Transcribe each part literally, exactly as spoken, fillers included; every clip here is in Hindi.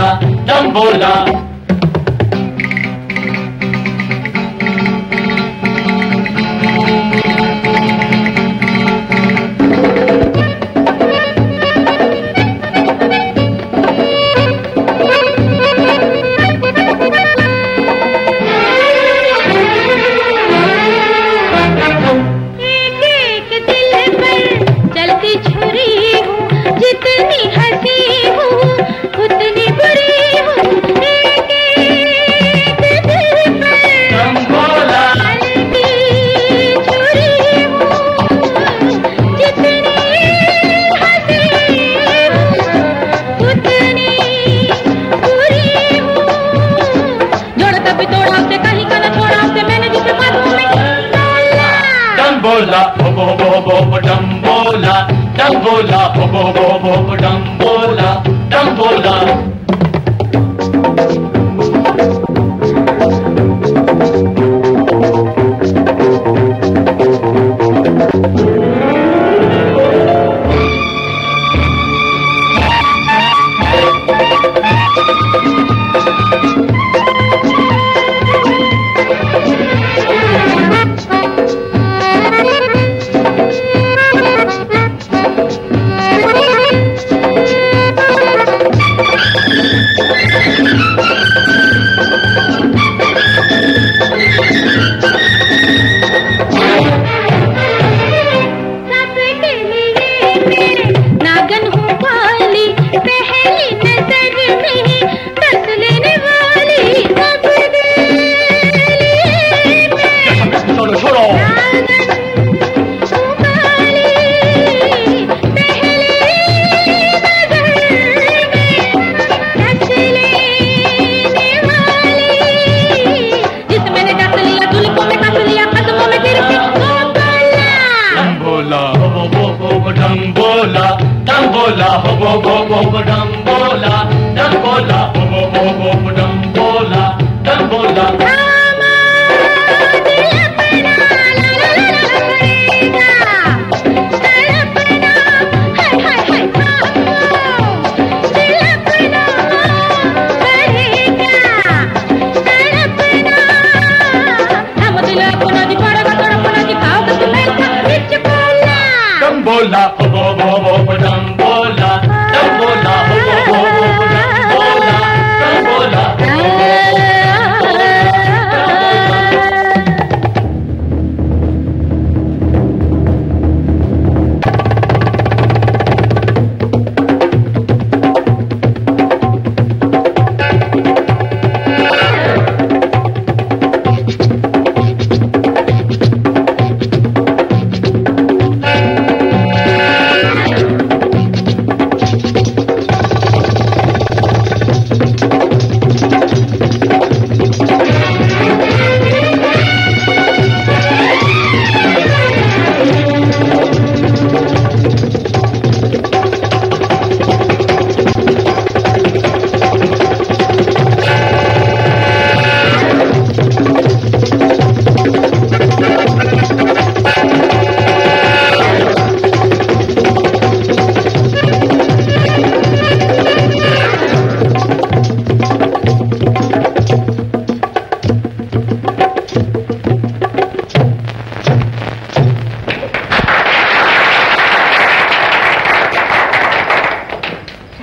bola, dum bola. Bola, ho ho ho ho ho dum bola, dum bola, ho ho ho ho ho dum bola, dum bola. Bola, ho ho ho ho dum bola, dum bola, ho ho ho ho dum bola, dum bola. Bola, ho ho ho ho dum bola, dum bola, ho ho ho ho dum bola, dum bola.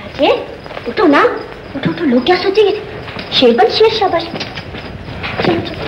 उठो ना, उठो तो लोग क्या सोचेंगे? शेर बन शेर, शाबाश। चलो चलो।